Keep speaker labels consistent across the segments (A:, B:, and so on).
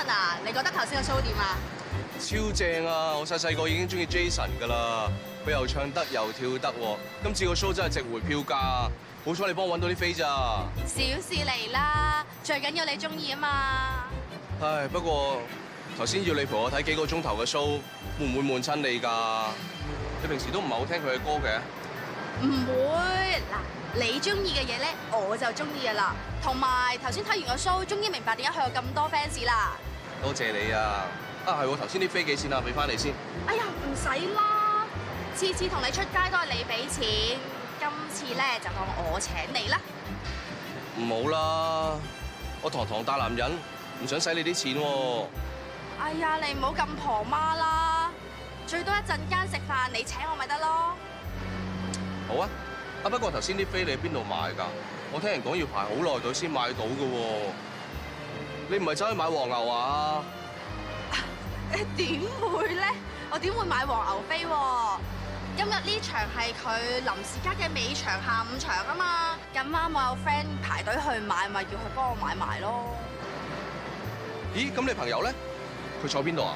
A: 啊，你覺得頭先個 show 點啊？
B: 超正啊！我細細個已經中意 Jason 㗎啦，佢又唱得又跳得喎。今次個 show 真係值回票價，好彩你幫我揾到啲飛咋。
A: 小事嚟啦，最緊要你中意啊嘛。
B: 唉，不過頭先要你陪我睇幾個鐘頭嘅 show， 會唔會悶親你㗎？你平時都唔係好聽佢嘅歌嘅。
A: 唔會，嗱，你中意嘅嘢咧，我就中意㗎啦。同埋頭先睇完個 show，終於明白點解佢有咁多 fans 啦。
B: 多謝你啊！係喎，頭先啲飛幾錢啊？俾翻你先。
A: 哎呀，唔使啦，次次同你出街都係你俾錢，今次咧就當我請你啦。
B: 唔好啦，我堂堂大男人，唔想使你啲錢喎。
A: 哎呀，你唔好咁婆媽啦，最多一陣間食飯你請我咪得咯。
B: 好啊，不過頭先啲飛你喺邊度買㗎？我聽人講要排好耐隊先買到㗎喎。你唔係走去買黃牛啊？
A: 點會咧？我點會買黃牛飛喎？今日呢場係佢臨時加嘅尾場下午場啊嘛，咁啱我有 friend 排隊去買，咪叫佢幫我買埋咯。
B: 咦？咁你朋友咧？佢坐邊度啊？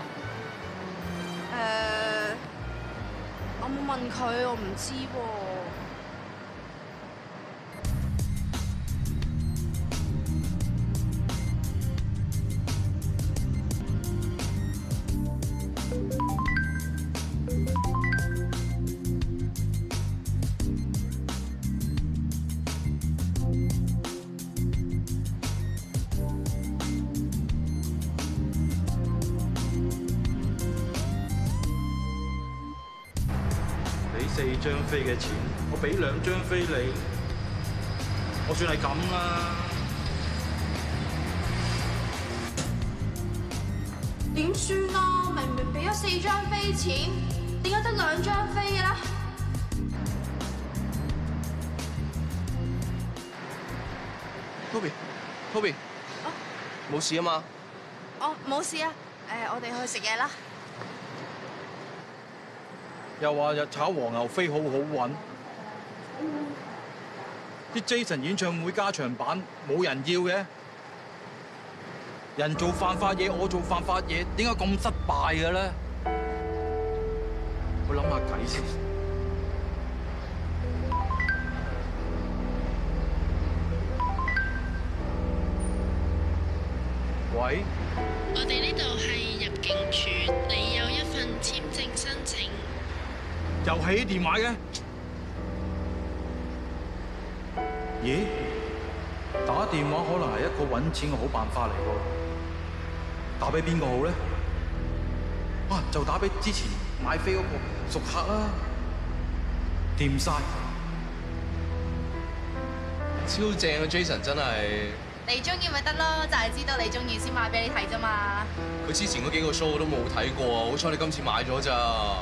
A: 我冇問佢，我唔知喎。
C: 4張飛嘅錢，我俾2張飛你，我算係咁啦。
A: 點算啊？明明俾咗4張飛錢，點解得2張飛嘅咧
B: ？Toby，冇事啊嘛？
A: 哦，冇事啊。我哋去食嘢啦。
C: 又話日炒黃牛飛好好揾，啲 Jason 演唱會加長版冇人要嘅，人做犯法嘢，我做犯法嘢，點解咁失敗嘅咧？我諗下計先。喂？
D: 我哋呢度係入境處，你有一份簽證申請。
C: 又起電話嘅？咦？打電話可能係一個揾錢嘅好辦法嚟喎。打俾邊個好咧？啊，就打俾之前買飛嗰個熟客啦。掂晒，
B: 超正啊 ！Jason 真係。
A: 你中意咪得咯，就係知道你中意先買俾你睇啫嘛。
B: 佢之前嗰幾個 show 我都冇睇過，好彩你今次買咗咋。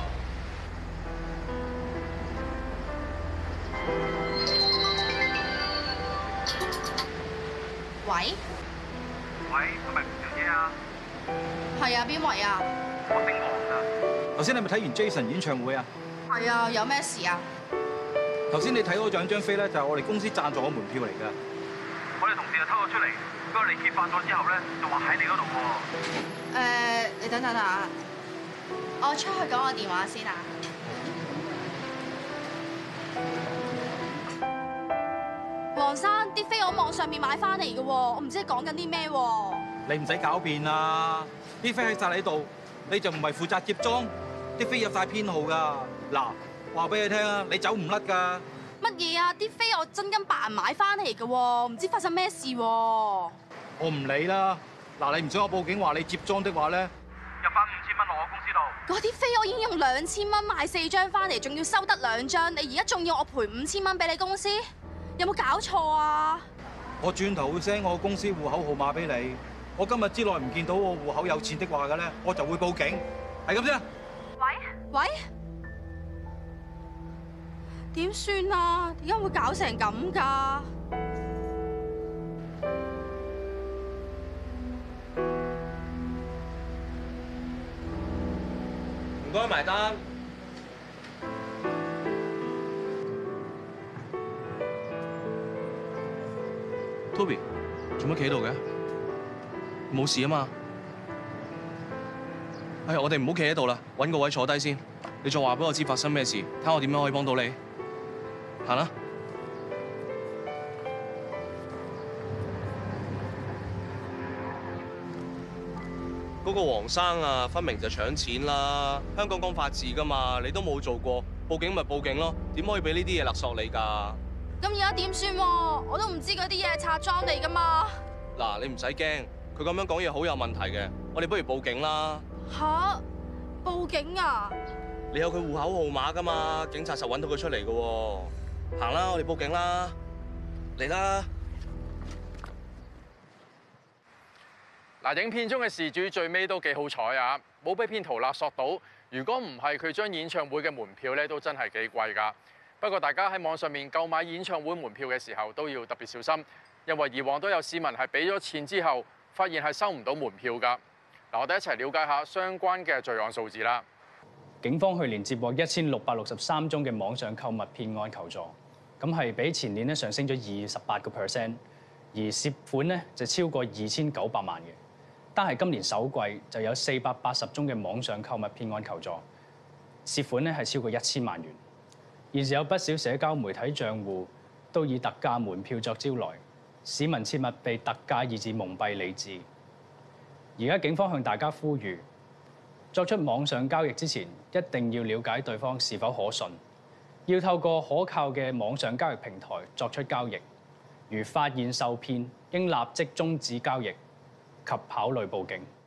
A: 喂？
E: 喂，係咪吳小姐啊？
A: 係啊，邊位啊？
E: 我姓黃㗎。
C: 頭先你咪睇完 Jason 演唱會啊？
A: 係啊，有咩事啊？
C: 頭先你睇嗰張飛咧，就係我哋公司贊助嘅門票嚟㗎。
E: 我哋同事就偷咗出嚟，不過你揭發咗之後咧，就話喺你嗰度喎。
A: 你等等啊，我出去講個電話先啊。黃生，啲飛我網上面買翻嚟嘅喎，我唔知你講緊啲咩喎。
C: 你唔使狡辯啦，啲飛喺晒你度，你就唔係負責接裝，啲飛有晒編號㗎。嗱，話俾你聽啊，你走唔甩㗎。
A: 乜嘢啊？啲飛我真金白銀買翻嚟嘅喎，唔知發生咩事喎。
C: 我唔理啦。嗱，你唔想我報警話你接裝的話咧，
E: 入翻5000蚊落我公司度。
A: 嗰啲飛我已經用2000蚊買4張翻嚟，仲要收得2張，你而家仲要我賠5000蚊俾你公司？有冇搞錯啊？
C: 我轉頭會 send 我公司戶口號碼俾你。我今日之內唔見到我戶口有錢的話嘅咧，我就會報警。係咁啫。
A: 喂？點算啊？點解會搞成咁㗎？
B: 唔該埋單。Toby，做乜企喺度嘅？冇事啊嘛？ 哎，我哋唔好企喺度啦，揾個位坐低先。你再話俾我知發生咩事，睇下我點樣可以幫到你。行啦。嗰個黃生啊，分明就搶錢啦！香港講法治噶嘛，你都冇做過，報警咪報警咯，點可以俾呢啲嘢勒索你㗎？
A: 咁而家點算？我都唔知嗰啲嘢係拆裝嚟㗎嘛。
B: 嗱，你唔使驚，佢咁樣講嘢好有問題嘅，我哋不如報警啦。
A: 吓？報警啊？
B: 你有佢戶口號碼㗎嘛，警察實揾到佢出嚟㗎喎。行啦，我哋報警啦，嚟啦！
F: 嗱，影片中嘅事主最尾都幾好彩啊，冇俾騙徒勒索到。如果唔係，佢將演唱會嘅門票咧都真係幾貴㗎。不過大家喺網上面購買演唱會門票嘅時候都要特別小心，因為以往都有市民係俾咗錢之後，發現係收唔到門票㗎。嗱，我哋一齊了解下相關嘅罪案數字啦。
G: 警方去年接獲1663宗嘅網上購物騙案求助，咁係比前年咧上升咗28%，而涉款咧就超過2900萬嘅。單係今年首季就有480宗嘅網上購物騙案求助，涉款咧係超過1000萬元。現時有不少社交媒體賬戶都以特價門票作招來，市民切勿被特價以致蒙蔽理智。而家警方向大家呼籲，作出網上交易之前，一定要了解對方是否可信，要透過可靠嘅網上交易平台作出交易。如發現受騙，應立即終止交易及考慮報警。